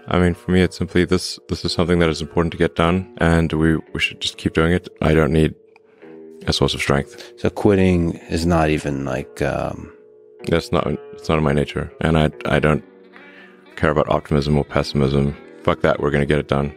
I mean, for me, it's simply this is something that is important to get done, and we should just keep doing it. I don't need a source of strength. So quitting is not even like... It's not in my nature, and I don't care about optimism or pessimism. Fuck that, we're going to get it done.